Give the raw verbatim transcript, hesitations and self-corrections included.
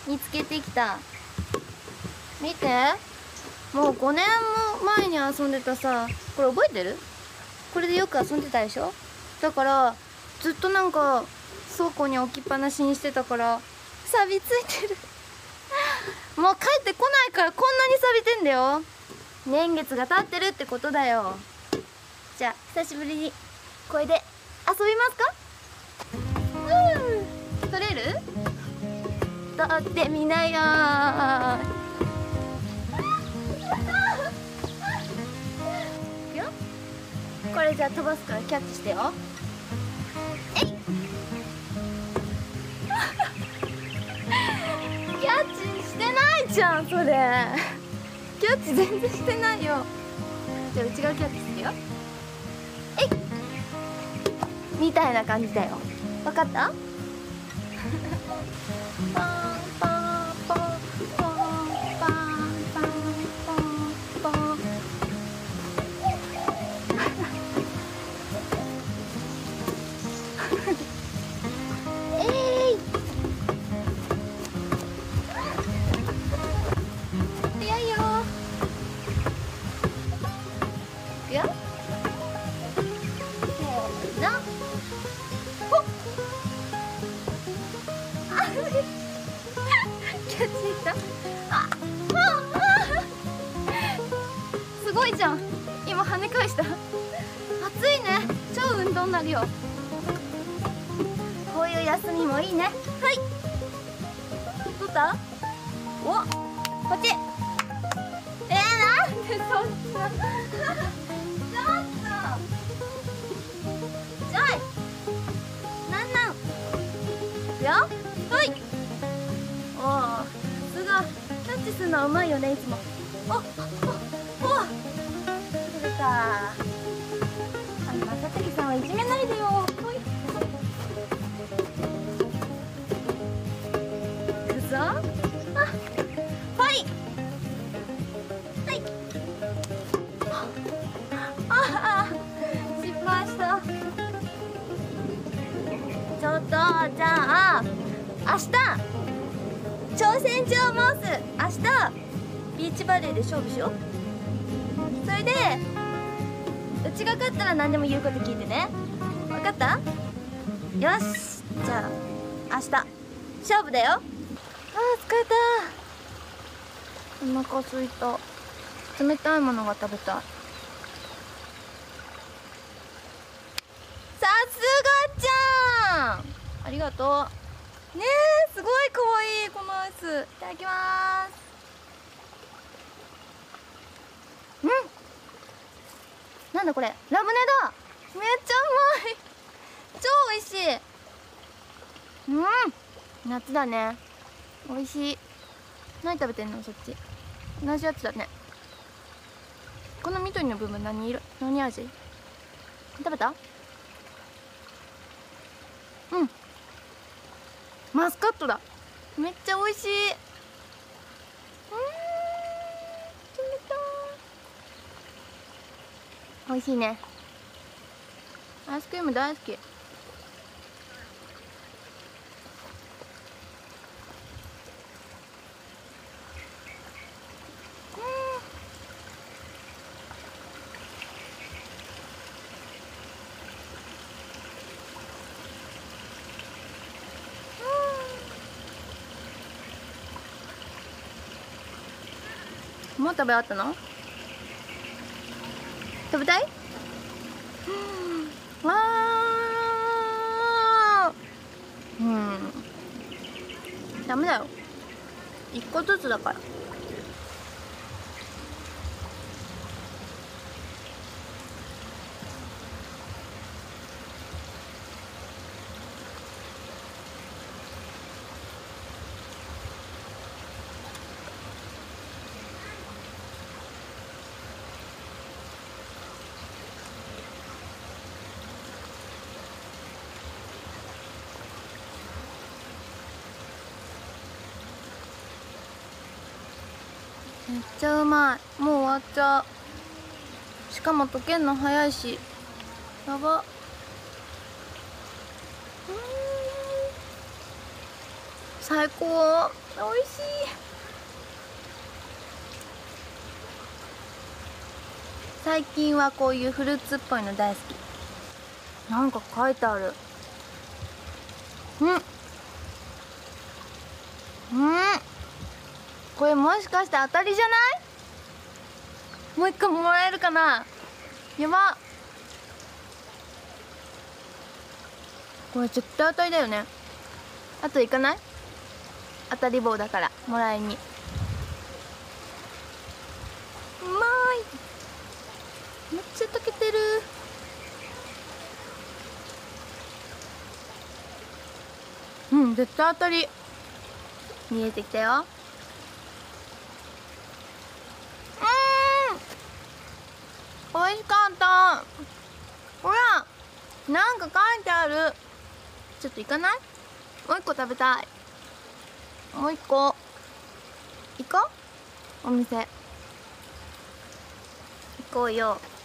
見つけてきた。見て、もうごねんも前に遊んでたさ、これ覚えてる？これでよく遊んでたでしょ。だからずっとなんか倉庫に置きっぱなしにしてたから錆びついてるもう帰ってこないからこんなに錆びてんだよ。年月が経ってるってことだよ。じゃあ久しぶりにこれで遊びますか？うん、取れる？取ってみなよー。いくよ。これじゃあ飛ばすからキャッチしてよ。えいキャッチしてないじゃんそれ。キャッチ全然してないよ。じゃあ内側キャッチするよ。えいみたいな感じだよ。わかった？パンパンパンパンパンパンパンパンえい早いよ。いくよ。せーの。ほっあキャッチできた。ああすごいじゃん。今跳ね返した。熱いね。超運動になるよ。こういう休みもいいね。はい取った？おこっち。えー、なんでそんなちょっとちょいなんなんいくよ。ほい。おおさすがキャッチするのはうまいよねいつも。おおお取れた。あの正竹さんはいじめないでよ。ほいいくぞ。あほいはいああ失敗した。ちょっとじゃあ明日挑戦状を申す。明日ビーチバレーで勝負しよう。それでうちが勝ったら何でも言うこと聞いてね。分かった？よしじゃあ明日勝負だよ。あー疲れた。お腹すいた。冷たいものが食べたい。さすがちゃんありがとうねえ。すごいかわいいこのアイス。いただきます。うんなんだこれ。ラムネだ。めっちゃうまい。超美味しい。うん夏だね。美味しい。何食べてんのそっち。同じやつだね。この緑の部分何色？何味？食べた？うんマスカットだ。めっちゃ美味しい。うん冷たい。美味しいね。アイスクリーム大好き。もう食べ終わったの？食べたい？わーうんダメだよ。一個ずつだから。めっちゃうまい。もう終わっちゃう。しかも溶けんの早いしやば。 最高、美味しい。最近はこういうフルーツっぽいの大好き。なんか書いてある。うんうん、これもしかして当たりじゃない？もう一個もらえるかな。やば、これ絶対当たりだよね。あと行かない？当たり棒だからもらいに。うまい、めっちゃ溶けてる。うん、絶対当たり。見えてきたよ。うん、美味しかった。ほら、なんか書いてある。ちょっと行かない？もう一個食べたい。もう一個行こう。お店行こうよ。